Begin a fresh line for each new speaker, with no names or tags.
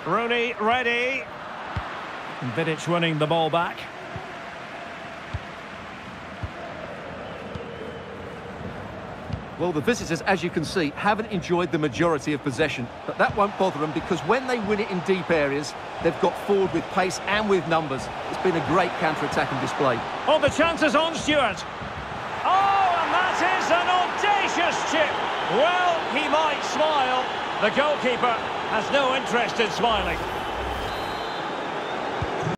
Rooney ready. Vidic winning the ball back.
Well, the visitors, as you can see, haven't enjoyed the majority of possession, but that won't bother them because when they win it in deep areas, they've got forward with pace and with numbers. It's been a great counter-attacking display.
Oh, the chances on, Stuart. Oh, and that is an audacious chip. Well, he might smile. The goalkeeper has no interest in smiling.